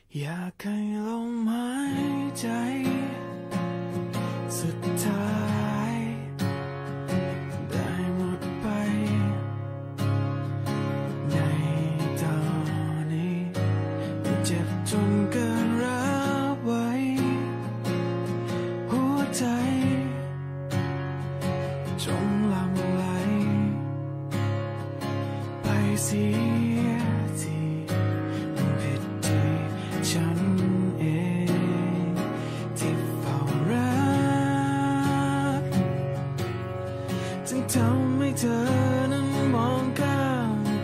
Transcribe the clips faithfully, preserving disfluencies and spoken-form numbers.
อยากให้ลมหายใจสุดท้ายได้หมดไปในตอนนี้เจ็บจนเกินรับไว้หัวใจจงหลั่งไหลไปเสียทีผิดที่ฉันเองที่เฝ้ารักจึงทำให้เธอนั้นมองข้ามไป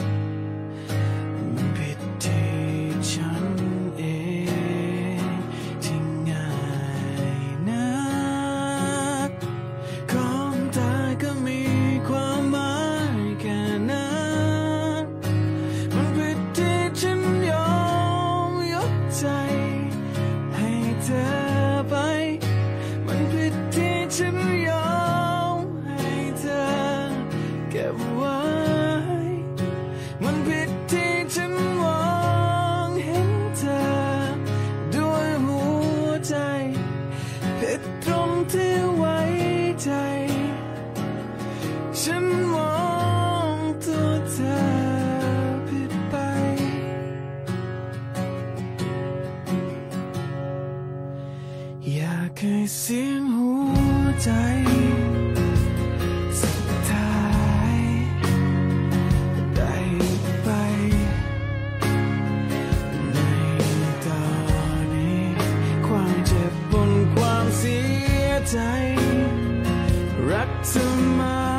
ผิดที่ฉันเองที่ง่ายนักความตายก็มีความหมายแค่นั้นมันผิดที่ฉันยอมยกใจให้เธอไปมันผิดที่ฉันยอมให้เธอเก็บไว้มันผิดที่ฉันมองเห็นเธอด้วยหัวใจผิดตรงที่ไว้ใจฉันมองตัวเธอผิดไปอยากให้เสียงหัวใจสุดท้ายได้ไปในตอนนี้ความเจ็บบนความเสียใจรักเธอมา